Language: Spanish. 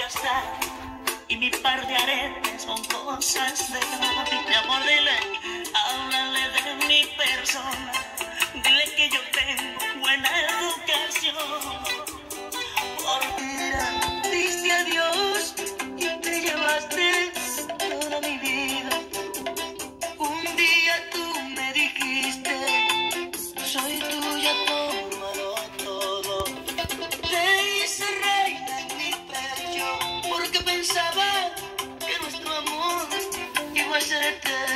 gastar y mi par de aretes son cosas de gratis. Mi amor, dile, háblale de mi persona, dile que yo tengo buena educación. Por vida diste adiós y te llevaste toda mi vida. Un día tú me dijiste, soy tuya, tómalo todo. Te hice reina en mi pecho porque pensaba que nuestro amor iba a ser eterno.